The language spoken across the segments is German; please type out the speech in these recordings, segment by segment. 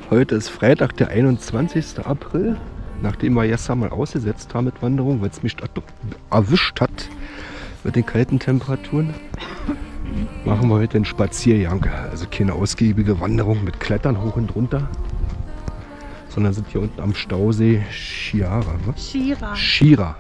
Heute ist Freitag, der 21. April. Nachdem wir gestern mal ausgesetzt haben mit Wanderung, weil es mich erwischt hat mit den kalten Temperaturen, machen wir heute einen Spaziergang. Also keine ausgiebige Wanderung mit Klettern hoch und runter, sondern sind hier unten am Stausee Chiara. Was? Chira. Chira.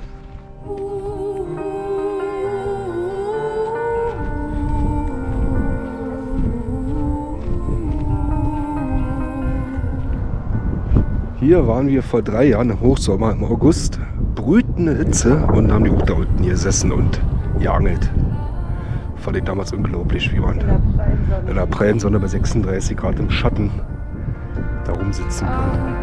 Hier waren wir vor 3 Jahren im Hochsommer im August, brütende Hitze, und haben die auch da unten gesessen und geangelt. Fand ich damals unglaublich, wie man in der prallen Sonne bei 36 Grad im Schatten da rumsitzen konnte.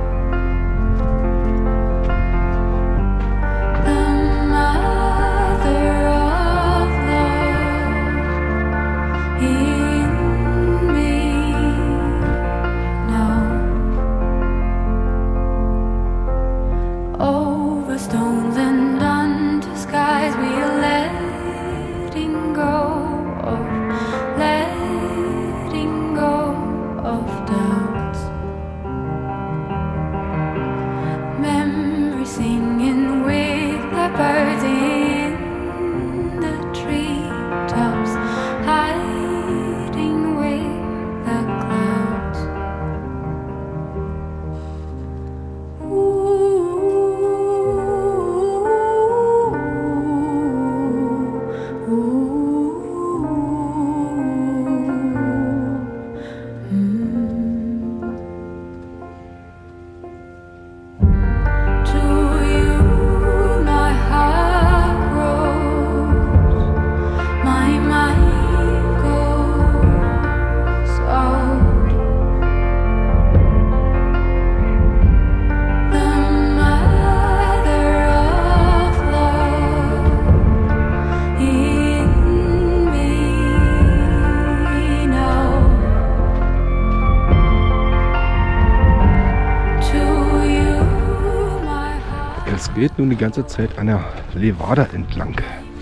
Es geht nun die ganze Zeit an der Levada entlang.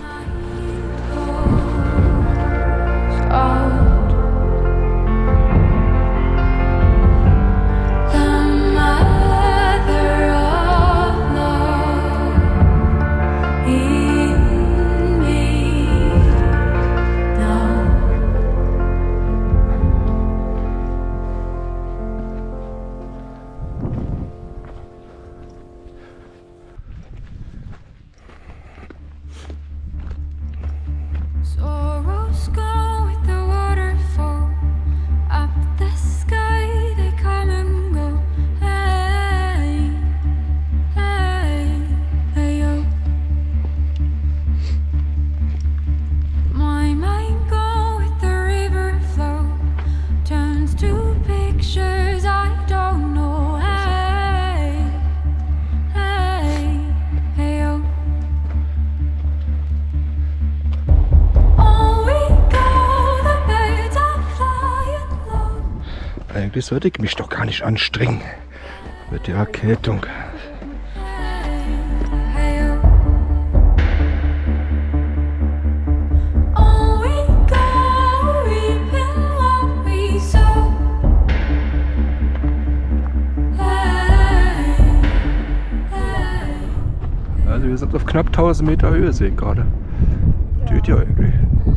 Eigentlich sollte ich mich doch gar nicht anstrengen mit der Erkältung. Also wir sind auf knapp 1000 Meter Höhe, sehe ich gerade. Geht ja irgendwie.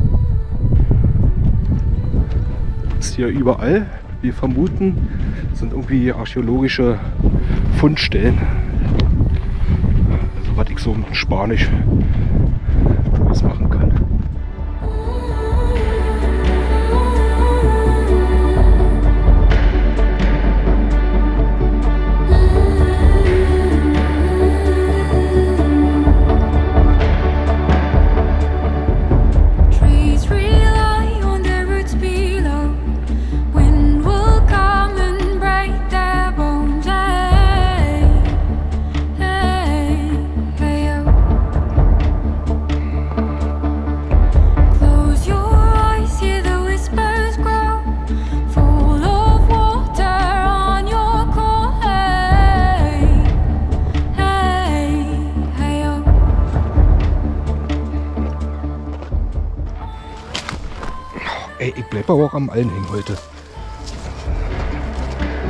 Das ist hier überall. Wir vermuten, sind irgendwie archäologische Fundstellen. Also was ich so mit Spanisch machen kann. Ey, ich bleib aber auch am Allen hängen heute.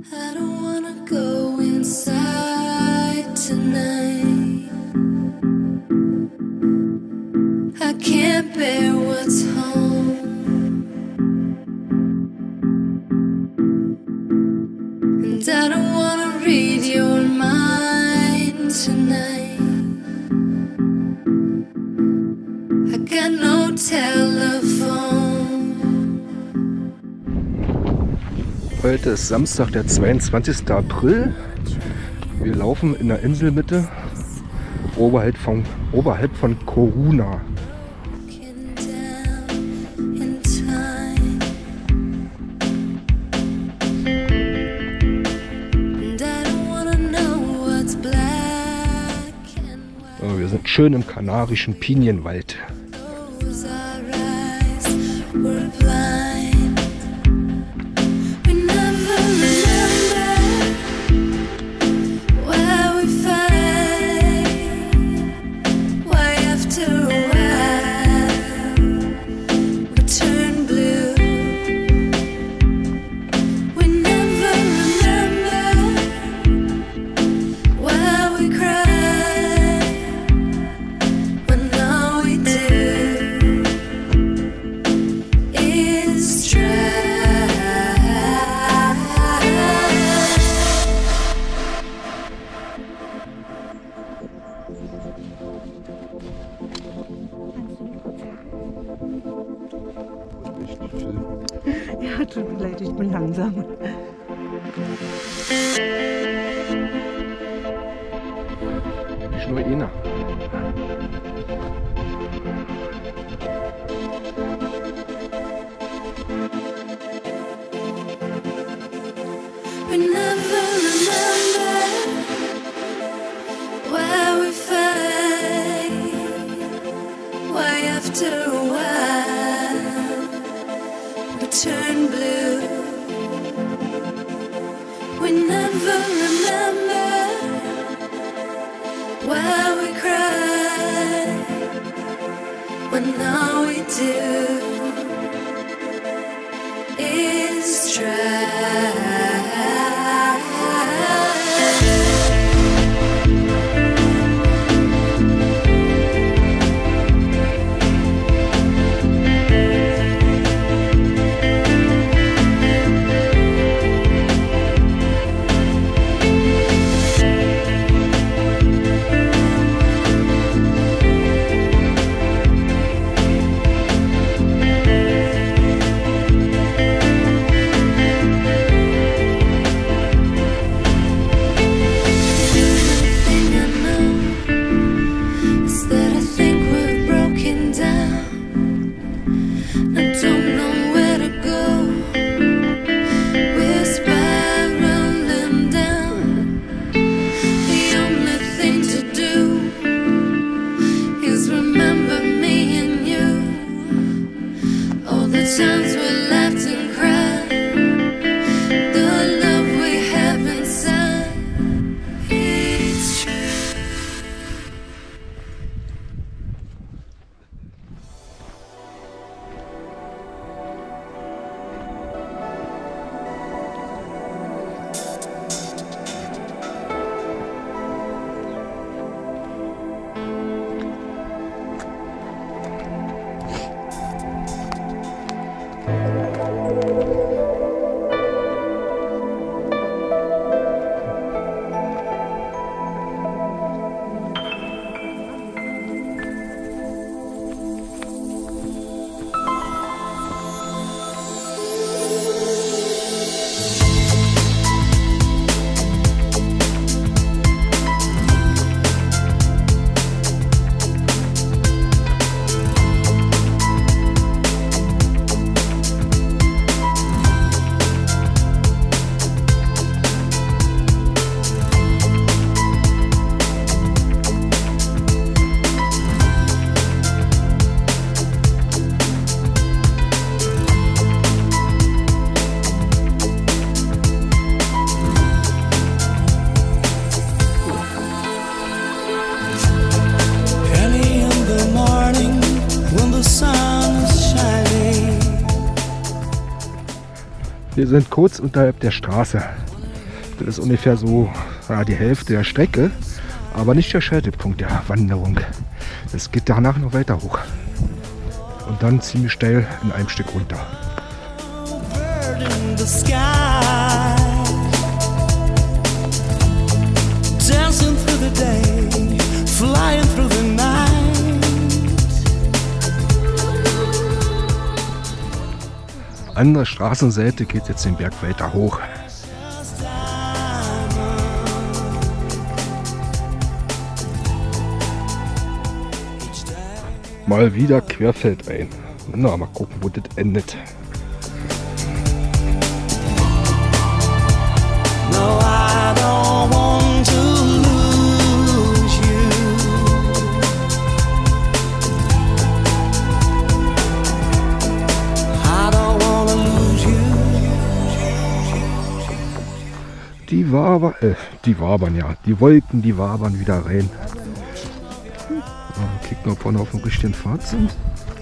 I don't wanna go inside tonight. I can't bear what's home. And I don't wanna read your mind tonight. I got no telephone. Heute ist Samstag, der 22. April. Wir laufen in der Inselmitte oberhalb von Coruna. So, wir sind schön im kanarischen Pinienwald. Ja, tut mir leid, ich bin langsam. Nicht nur einer. We never remember why we fight, why after a while we turn blue. We never remember why we cry, when all we do is try. Times we laughed and cried, the love we have inside, it's true. Wir sind kurz unterhalb der Straße. Das ist ungefähr so ja, die Hälfte der Strecke, aber nicht der Scheitelpunkt der Wanderung. Es geht danach noch weiter hoch. Und dann ziemlich steil in einem Stück runter. Bird in the sky, dancing through the day, flying through the night. An der Straßenseite geht jetzt den Berg weiter hoch. Mal wieder querfeldein. Na, mal gucken, wo das endet. No, I don't want to lose you. I don't want to lose you. Die wabern ja. Die Wolken, die wabern wieder rein. Kicken, ob wir noch auf dem richtigen Pfad sind.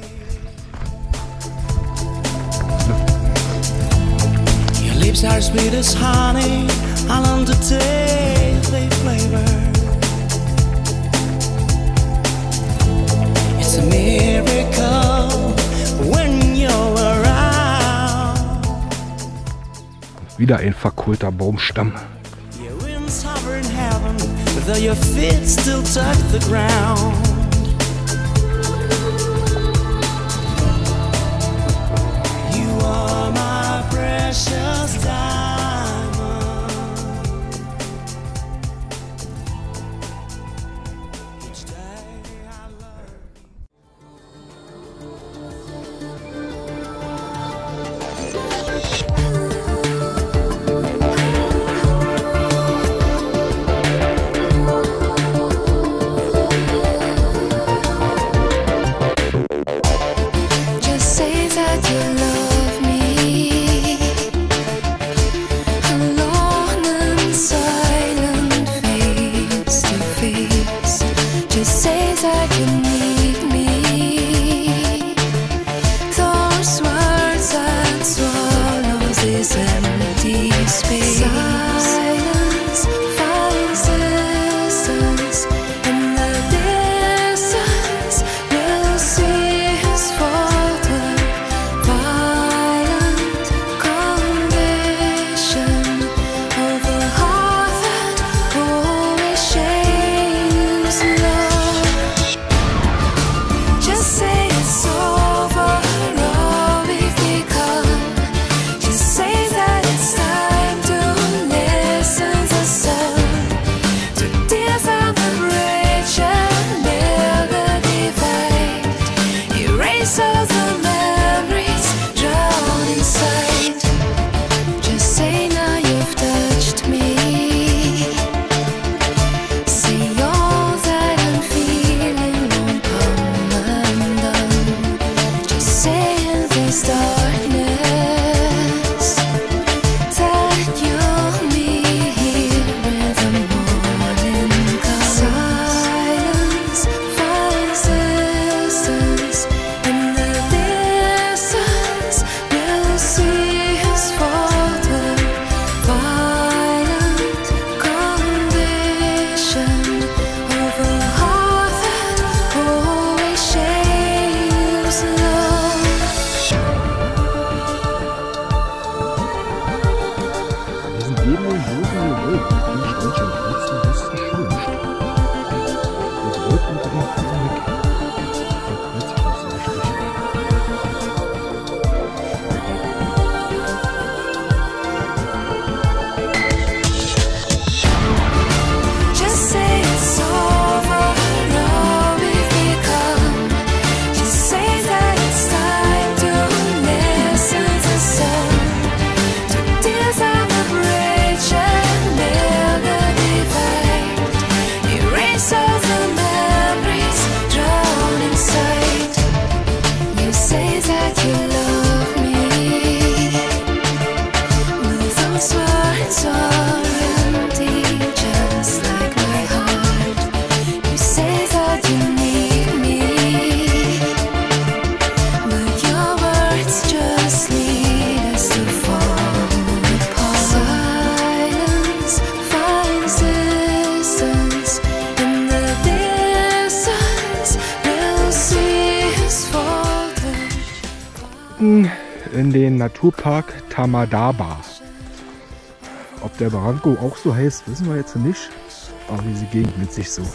Your lips are sweet as honey. I learn to taste their flavor. It's a miracle when you're around. Wieder ein verkohlter Baumstamm. Your wings hover in heaven, though your feet still touch the ground. You are my precious diamond. Each day I learn. Just say that you love me. Alone and silent, face to face. Just say that you need me. Those words that swallow this empty space. Silence finds distance. In the distance, we'll see his falter. Violent conviction of a heart that always shames love. Just say it's over, or we've become. Just say that it's time to listen to sun, to discern the bridge and build a divide. Erase all the memories drowned inside. Just say now you've touched me. Say all that I'm feeling won't come undone. Just say in this darkness that you'll meet here when the morning comes. Silence finds distance. In the distance, we'll see his falter. Violent conviction of a heart that always shames love. Wir sind neben den Boden gewölbt. Die Steinchen kratzen am besten Schulenstadt. Und rot mit dem Finger weg. Da kreuzt sich das so richtig. Just say it's over, or we've become. Just say that it's time to listen to sun, to discern the bridge and build a divide. Naturpark Tamadaba. Ob der Barranco auch so heißt, wissen wir jetzt nicht. Aber diese Gegend nennt sich so.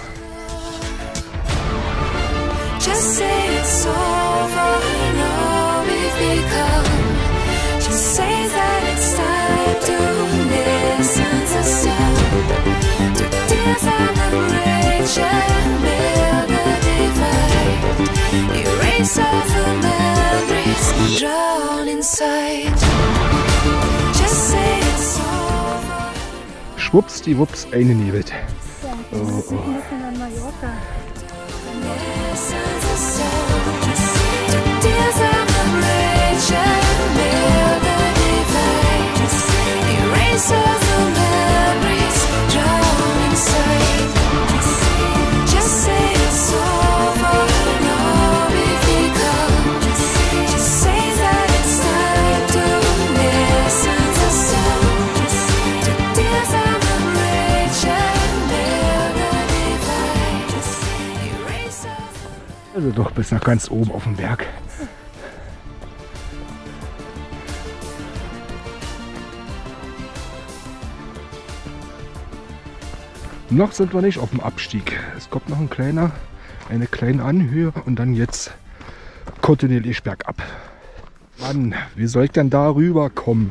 Just say it's over, no, we've become. Just say that it's time to listen to sound. To dance and rage and build a divide. Erase all the memories drown inside. Just say it's over. Schwuppsdiwupps, eingeniebelt. Oh, oh. Ein bisschen an Mallorca. Listen to sound. To dance and rage and build a divide. Erase all the memories drown inside. Just say it's over, no, we've become. Just say that it's time to listen to sound. To dance and rage and build a divide. Erase all the Also doch bis nach ganz oben auf dem Berg. Noch sind wir nicht auf dem Abstieg. Es kommt noch eine kleine Anhöhe und dann jetzt kontinuierlich bergab. Mann, wie soll ich denn da rüberkommen?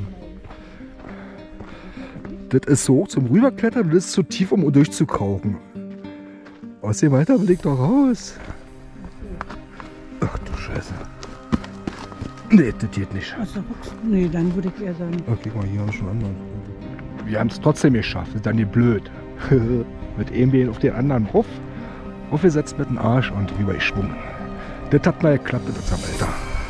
Das ist so hoch zum Rüberklettern und das ist zu tief, um durchzukauchen. Aus dem weiter will ich doch raus. Ach du Scheiße. Nee, das geht nicht. Achso, nee, dann würde ich eher sagen. Okay, guck mal, hier haben wir schon anderen. Wir haben es trotzdem geschafft, das ist dann nicht blöd. Mit einem Bein auf den anderen drauf, aufgesetzt mit dem Arsch und rübergeschwungen. Das hat mal geklappt in unserem Alter.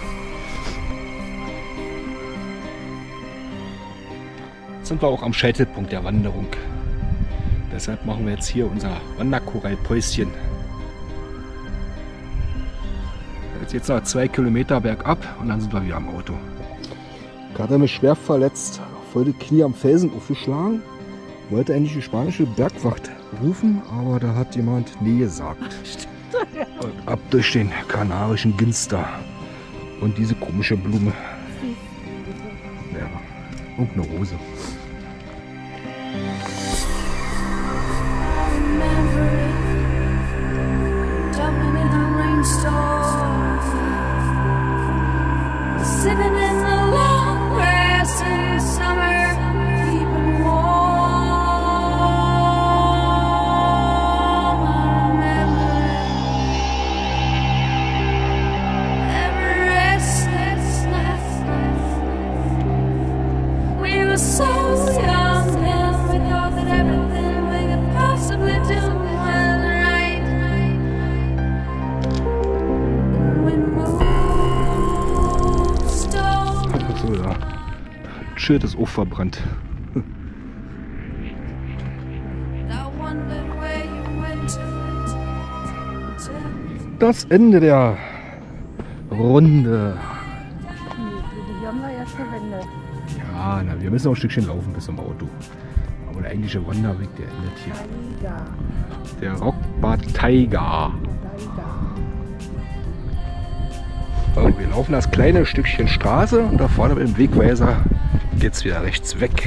Jetzt sind wir auch am Scheitelpunkt der Wanderung. Deshalb machen wir jetzt hier unser Wanderkorallpäuschen. Jetzt noch 2 Kilometer bergab und dann sind wir wieder am Auto. Ich hatte mich schwer verletzt, voll die Knie am Felsen aufgeschlagen. Wollte eigentlich die spanische Bergwacht rufen, aber da hat jemand nee gesagt. Und ab durch den kanarischen Ginster und diese komische Blume. Ja, und eine Rose. Jumping in a rainstorm, sitting in the long grass in summer, keeping warm. I remember every restless night. We were so young then, we thought that everything we could possibly do was right. We moved stone. Achso, ja. Das Schild ist auch verbrannt. I wondered where you went to. Das Ende der Runde. Die haben wir ja verwendet. Ja, na, wir müssen noch ein Stückchen laufen bis zum Auto. Aber der eigentliche Wanderweg, der endet hier. Taiga. Der Rockbad Taiga. So, wir laufen das kleine Stückchen Straße und da vorne mit dem Wegweiser geht es wieder rechts weg.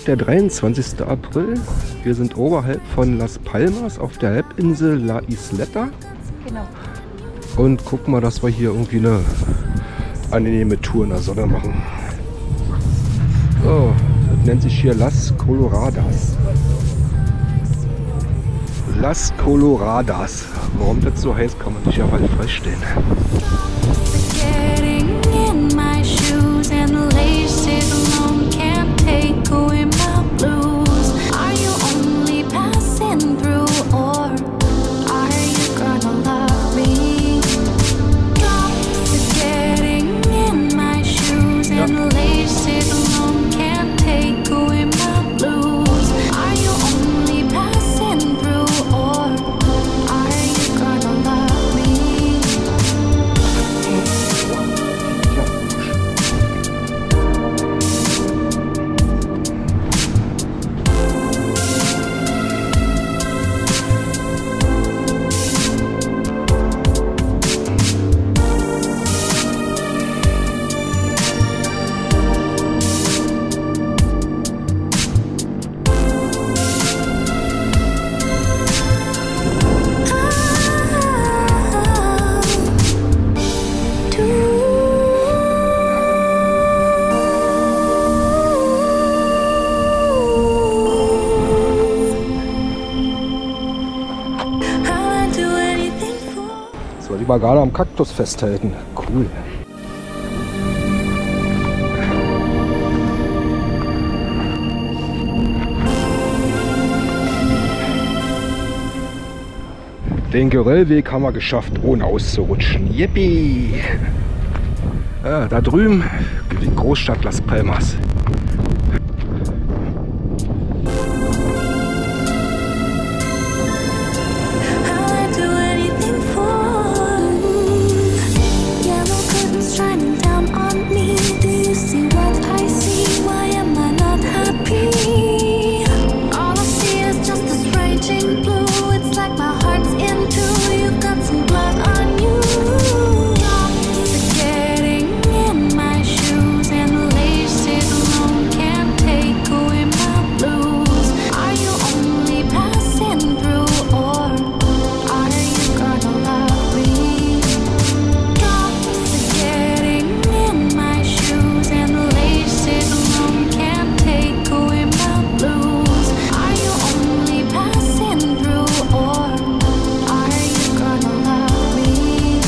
der 23. April. Wir sind oberhalb von Las Palmas auf der Halbinsel La Isleta. Genau. Und gucken mal, dass wir hier irgendwie eine angenehme Tour in der Sonne machen. So, das nennt sich hier Las Coloradas. Las Coloradas. Warum das so heißt, kann man sich ja mal vorstellen. Getting in my shoes and laces alone can't take away my blues. Are you only passing through or are you gonna love me? Getting in my shoes and laces alone can't take away my blues. Are you only passing through or are you gonna love me? So, die war gerade am Kaktus festhalten. Cool. Den Geröllweg haben wir geschafft, ohne auszurutschen. Yippie! Ja, da drüben die Großstadt Las Palmas. I'd do anything for yellow curtains shining down on me. Do you see what I see? Why am I not happy? All I see is just this raging blue. It's like my heart's in two. You've got some blood on you. Getting in my shoes and laces alone can't take away my blues. Are you only passing through or are you gonna love me? Getting in my shoes and laces alone can't take away my blues. Are you only passing through or are you gonna love me?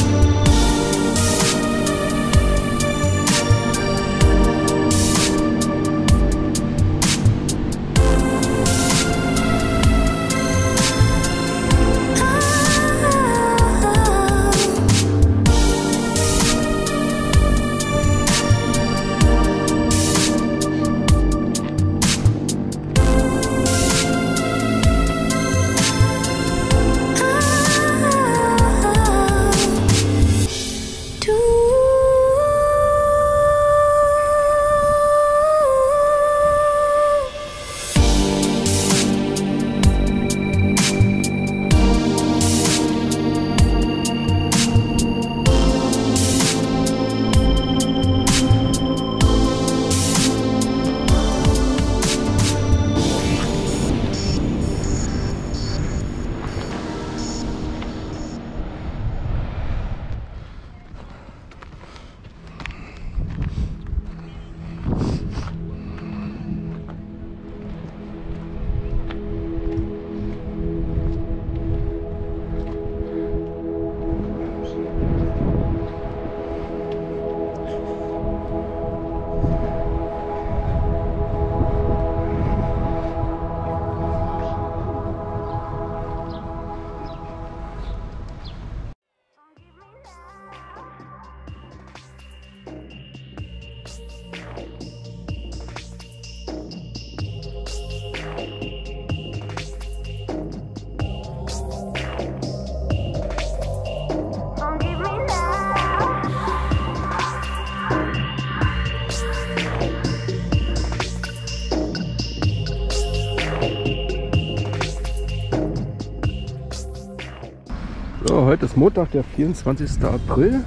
So, heute ist Montag, der 24. April.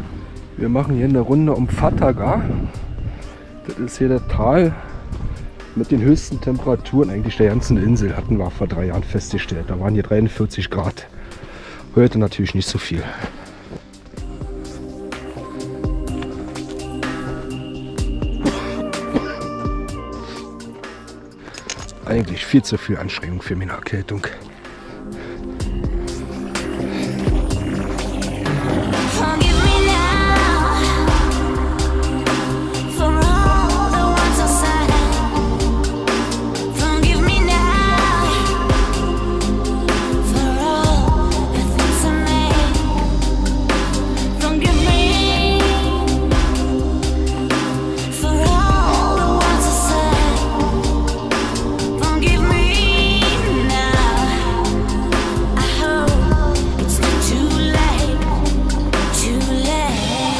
Wir machen hier eine Runde um Fataga. Das ist hier das Tal mit den höchsten Temperaturen eigentlich der ganzen Insel hatten wir vor 3 Jahren festgestellt. Da waren hier 43 Grad. Heute natürlich nicht so viel. Eigentlich viel zu viel Anstrengung für meine Erkältung. Forgive me now for all the ones I said. Forgive me now for all the things I made. Forgive me for all the ones I said. Forgive me now. I hope it's not too late. Too late.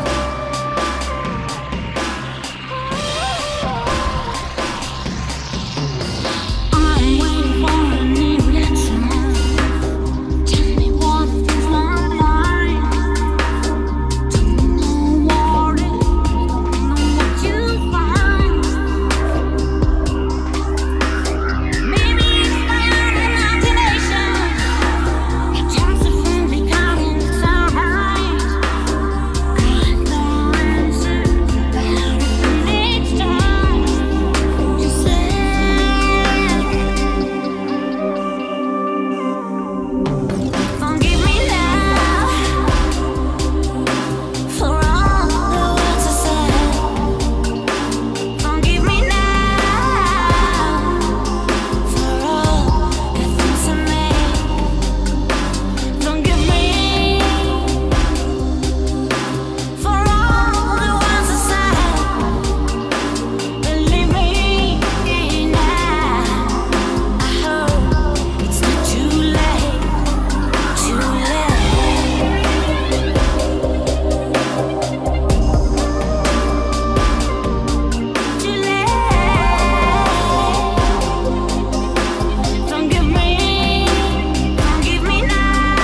I'm waiting for a new lesson. Tell me what is my mind. Don't know what it is, don't know what you find. Maybe it's my own imagination. It turns a friendly kind inside. I don't answer each time you say. Forgive me now for all the words I said. Forgive me now for all the things I made. Forgive me for all the ones I said. Believe me now. I hope it's not too late. Too late. Too late. Forgive me now.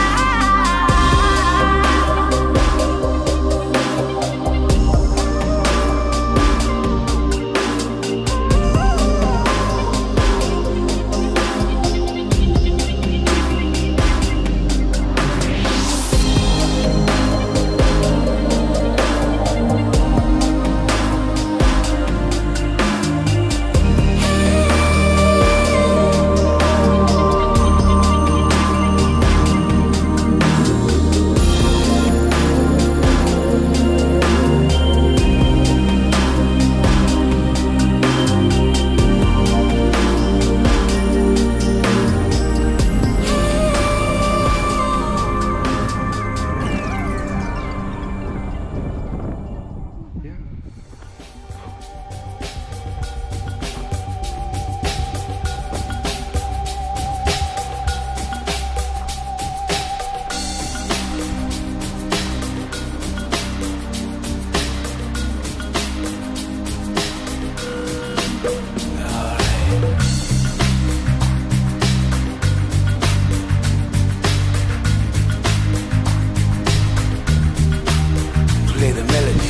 Play the melody.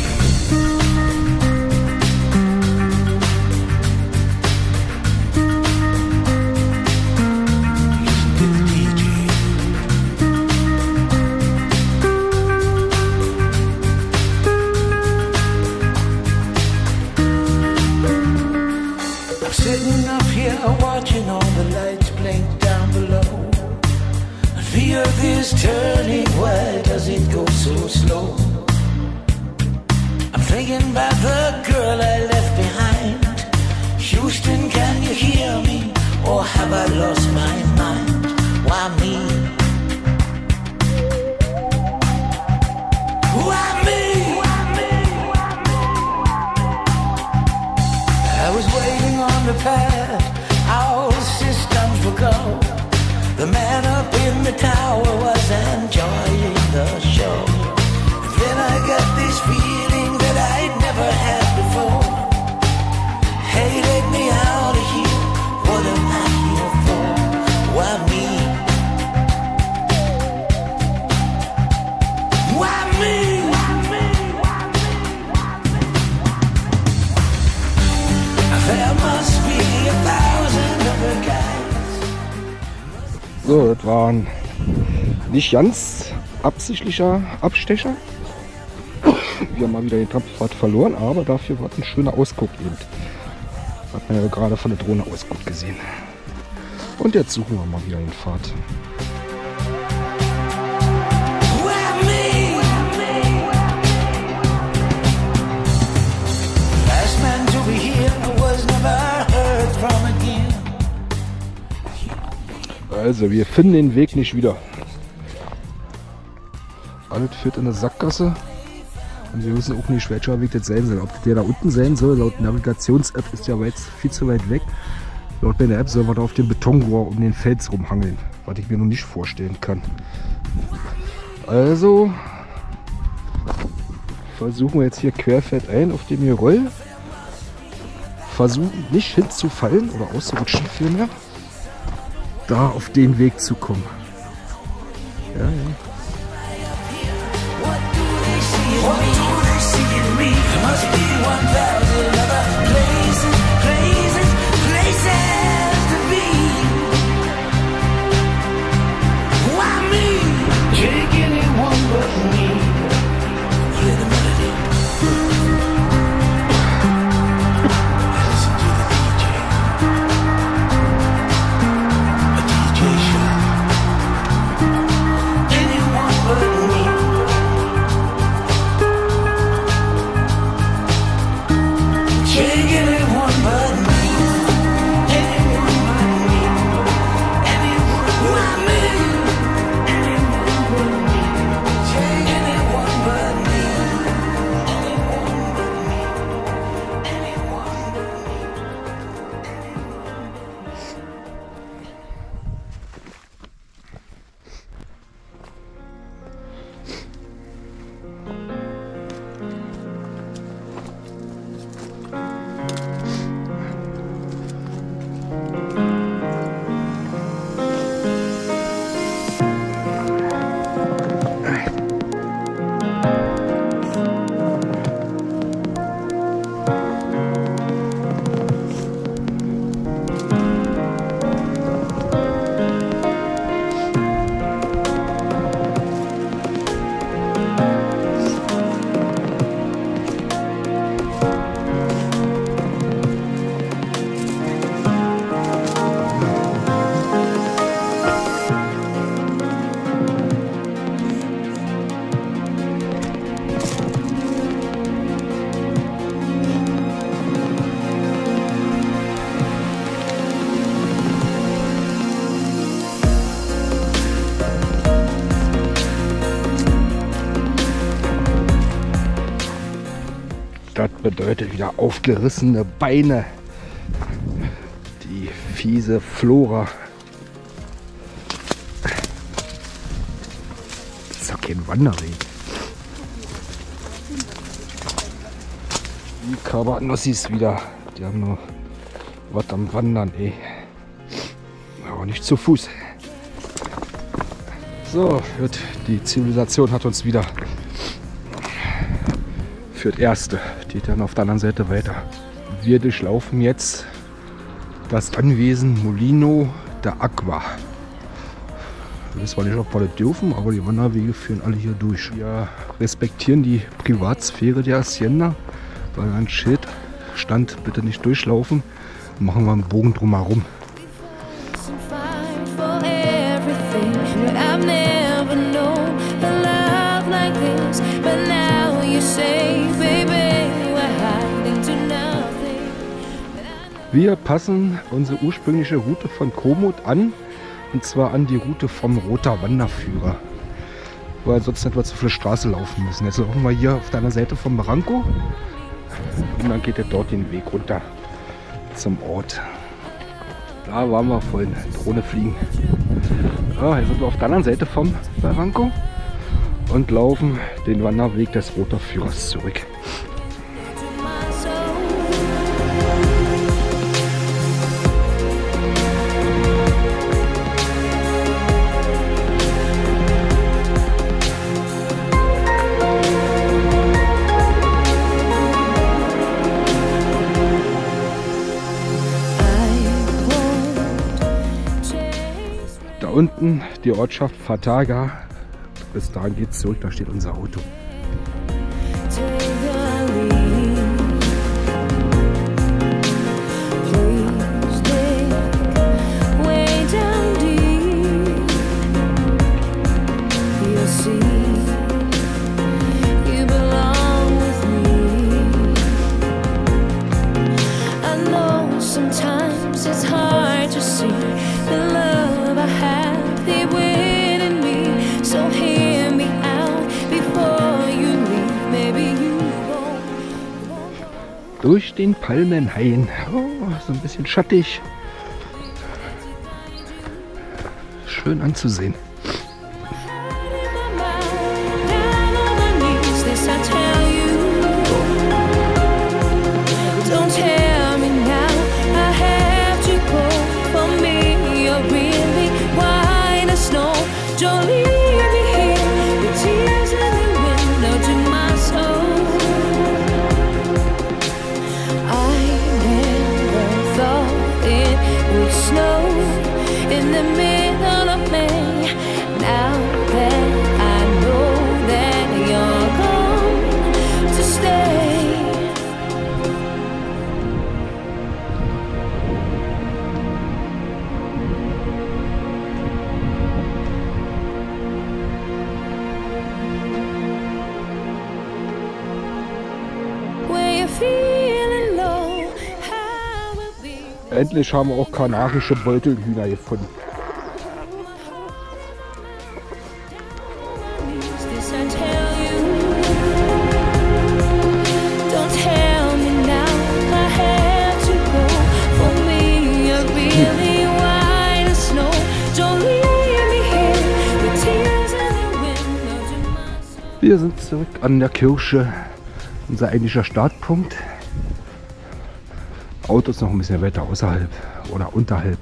Listen to the DJ. I'm sitting up here watching all the lights blink down below. I feel this turning, why does it go so slow? I'm thinking about the girl I left behind. Houston, can you hear me? Or have I lost my mind? Why me? Why me? I was waiting on the pad, our systems were go. The man up in the tower was enjoying the show. And then I got this feeling that I'd never had before. So, das war ein nicht ganz absichtlicher Abstecher. Wir haben mal wieder den Trampelpfad verloren, aber dafür war ein schöner Ausguck eben. Hat man ja gerade von der Drohne aus gut gesehen. Und jetzt suchen wir mal wieder den Pfad. Also, wir finden den Weg nicht wieder. Alles führt in eine Sackgasse. Und wir wissen auch nicht, welcher Weg das sein soll. Ob der da unten sein soll, laut Navigations-App ist ja viel zu weit weg. Laut meiner App soll man da auf dem Betonrohr um den Fels rumhangeln. Was ich mir noch nicht vorstellen kann. Also versuchen wir jetzt hier querfeldein auf dem Geröll. Versuchen nicht hinzufallen oder auszurutschen vielmehr. Da auf den Weg zu kommen. Ja, ja. Das bedeutet wieder aufgerissene Beine. Die fiese Flora. Das ist doch kein Wanderweg. Die Kabanossis wieder. Die haben nur was am Wandern, ey. Aber nicht zu Fuß. So, die Zivilisation hat uns wieder für das Erste. Die dann auf der anderen Seite weiter. Wir durchlaufen jetzt das Anwesen Molino da Agua. Wir wissen zwar nicht, ob wir das dürfen, aber die Wanderwege führen alle hier durch. Wir respektieren die Privatsphäre der Hacienda, weil ein Schild stand, bitte nicht durchlaufen. Machen wir einen Bogen drumherum. Wir passen unsere ursprüngliche Route von Komoot an, und zwar an die Route vom Roter Wanderführer, weil sonst nicht wir zu viel Straße laufen müssen. Jetzt laufen wir hier auf der anderen Seite vom Barranco und dann geht er dort den Weg runter zum Ort. Da waren wir vorhin, Drohne fliegen. Ja, hier sind wir auf der anderen Seite vom Barranco und laufen den Wanderweg des Roter Führers zurück. Da unten Westen die Ortschaft Fataga. Bis dahin geht's zurück, da steht unser Auto. Sometimes it's hard to see the love I have deep within me. So hear me out before you leave. Maybe you won't. Durch den Palmenhain. Oh, so ein bisschen schattig. Schön anzusehen. Endlich haben wir auch kanarische Beutelhühner gefunden. Wir sind zurück an der Kirche, unser eigentlicher Startpunkt. Auto ist noch ein bisschen weiter außerhalb oder unterhalb.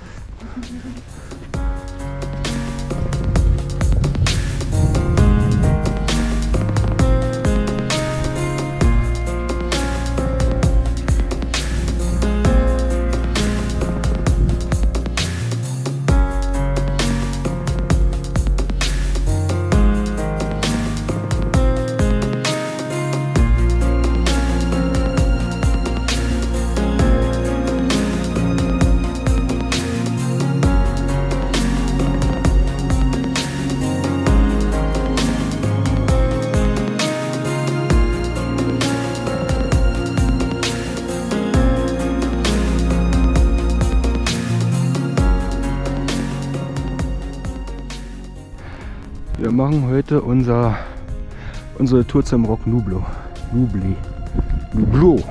Wir machen heute unsere Tour zum Rock Nublo. Nublo.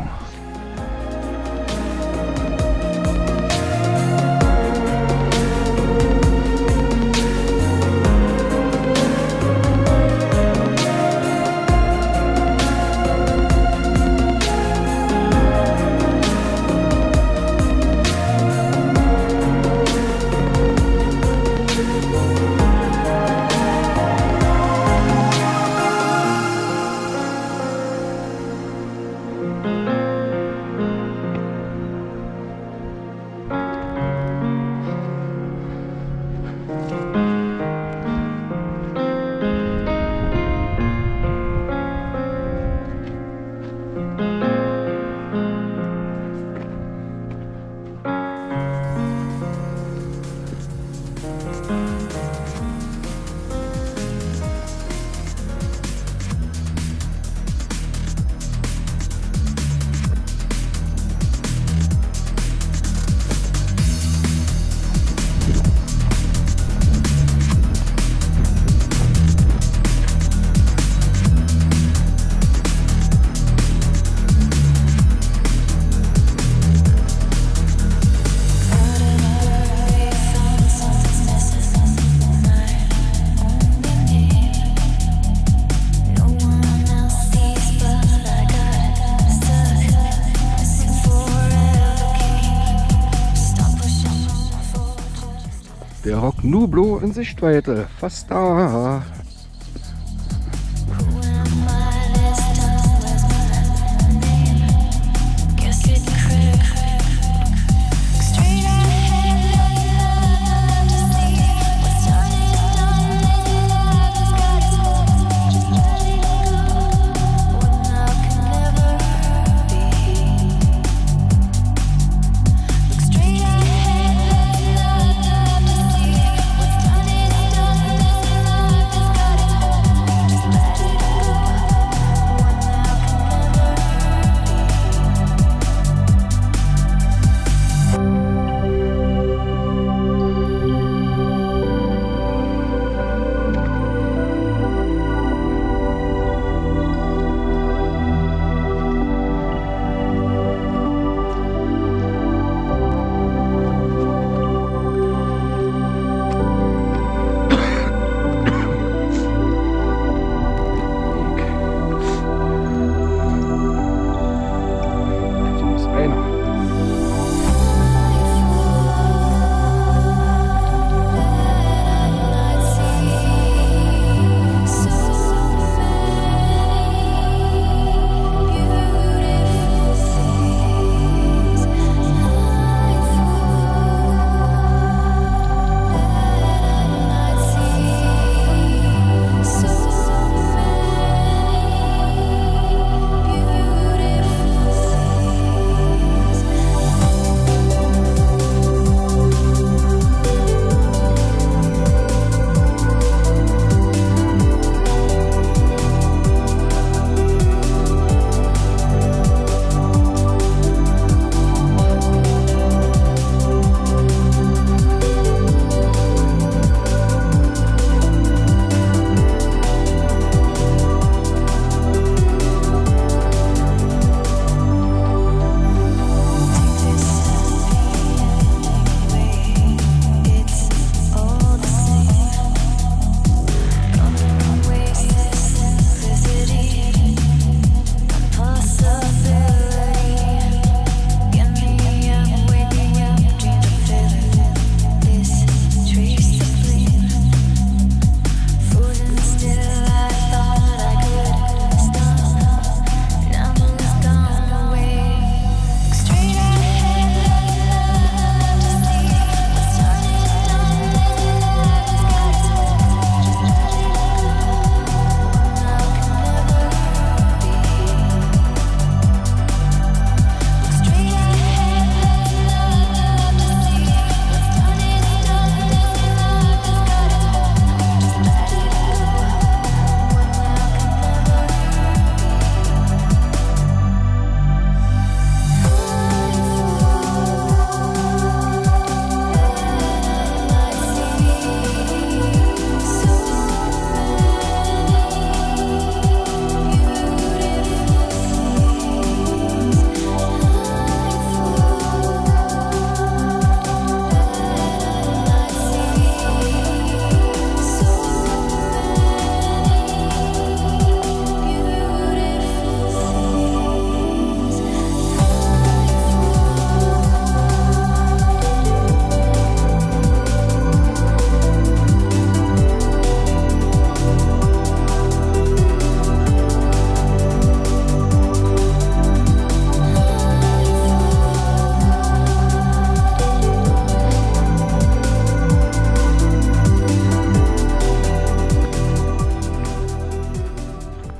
Der Rock Nublo in Sichtweite, fast da.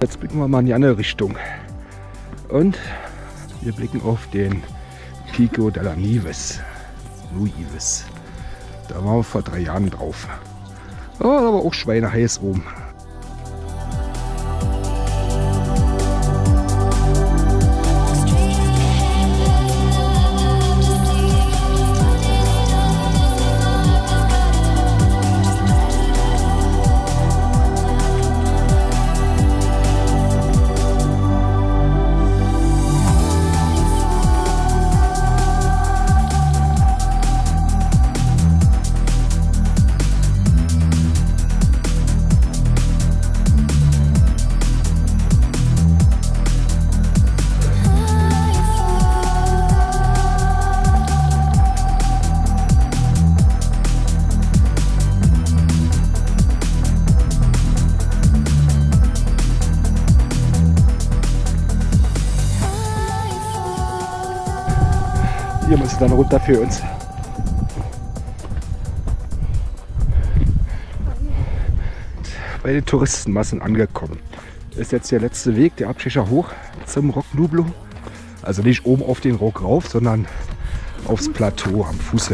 Jetzt blicken wir mal in die andere Richtung. Und wir blicken auf den Pico della Nieves. Nuives. Da waren wir vor 3 Jahren drauf. Oh, da war auch schweineheiß oben. Hier muss es dann runter für uns. Bei den Touristenmassen angekommen. Ist jetzt der letzte Weg, der Abstecher hoch zum Roc Nublo. Also nicht oben auf den Rock rauf, sondern aufs Plateau am Fuße.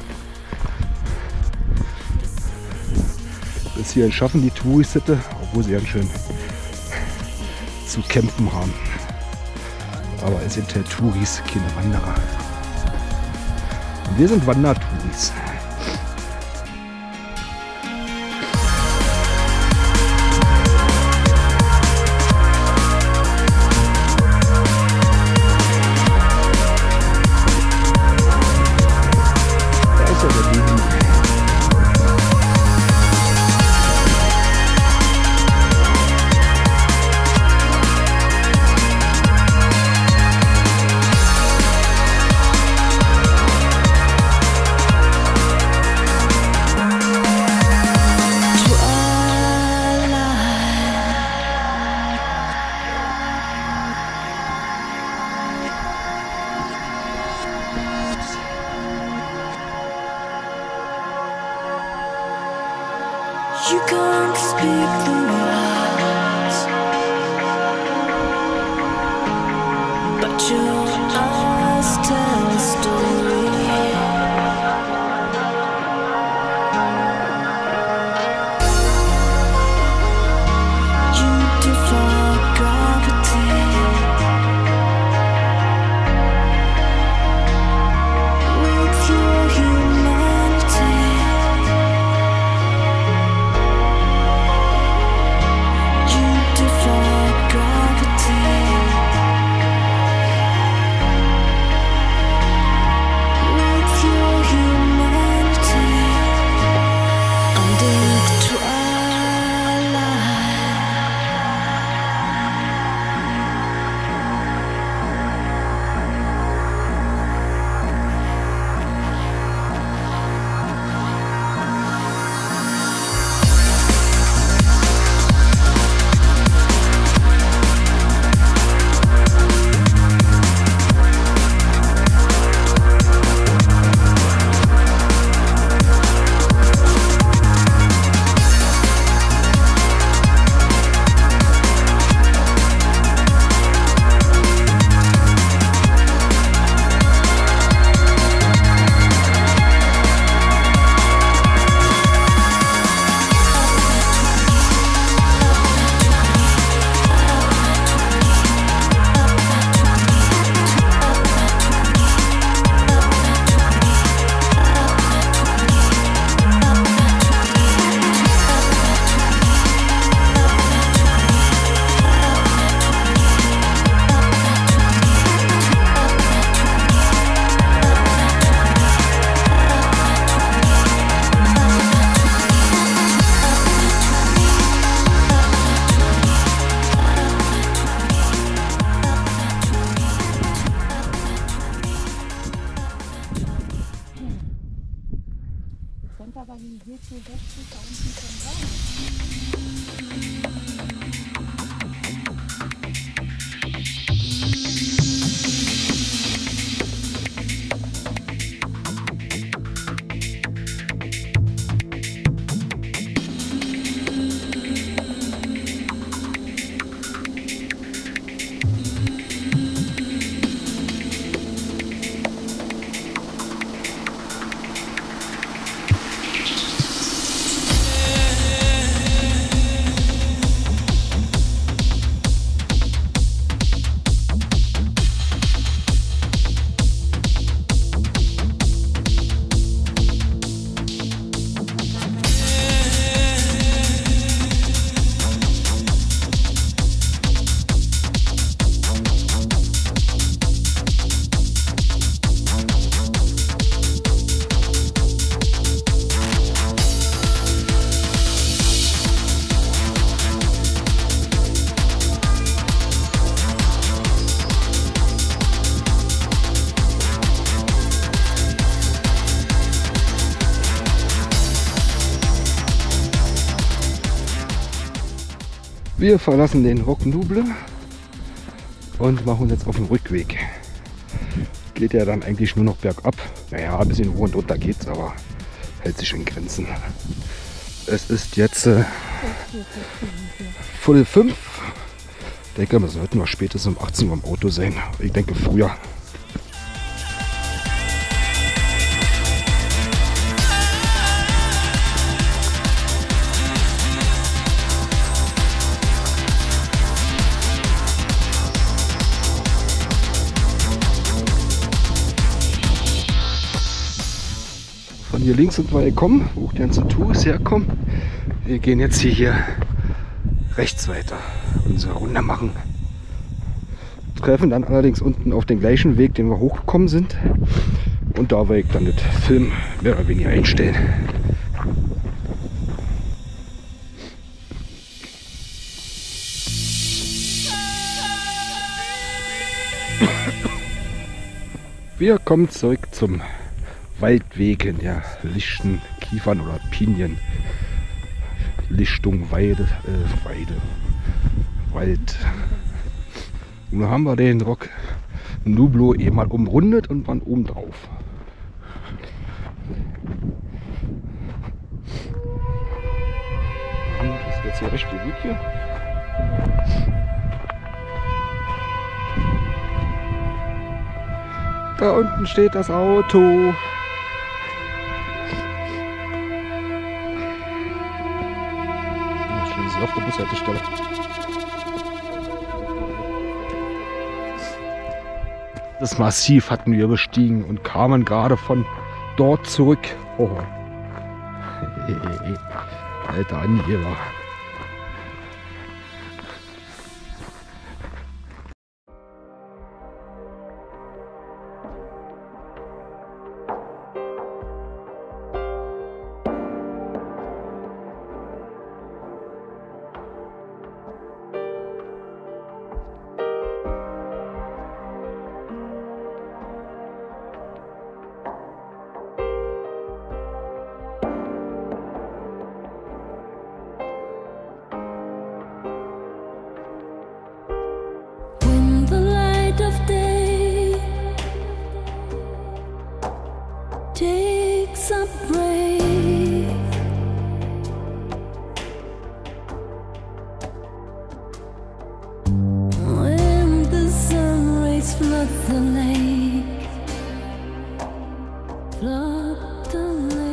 Bis hierhin schaffen die Touris, obwohl sie ganz schön zu kämpfen haben. Aber es sind ja Touris, keine Wanderer. Und wir sind Wandertouris. Da ist ja der Lieben. You can't speak the words, but your eyes tell a story. You defy gravity. With your humanity. Wir verlassen den Roc Nouble und machen uns jetzt auf den Rückweg. Geht ja dann eigentlich nur noch bergab. Naja, ein bisschen hoch und runter geht's, aber hält sich in Grenzen. Es ist jetzt 4:45. Ich denke, wir sollten noch spätestens um 18 Uhr im Auto sein. Ich denke früher. Von hier links sind wir gekommen, wo die ganzen Touristen herkommen. Wir gehen jetzt hier rechts weiter, unsere Runde machen. Treffen dann allerdings unten auf den gleichen Weg, den wir hochgekommen sind. Und da werde ich dann das Film mehr oder weniger einstellen. Wir kommen zurück zum Waldweg in der lichten Kiefern oder Pinien. Lichtung, Wald. Und da haben wir den Roc Nouble eben mal umrundet und waren oben drauf. Und das ist jetzt der rechte Weg hier. Da unten steht das Auto. Auf der Bushaltestelle. Das Massiv hatten wir bestiegen und kamen gerade von dort zurück. Oh. Alter Angeber. When the light of day takes a break, when the sun rays flood the lake, flood the lake.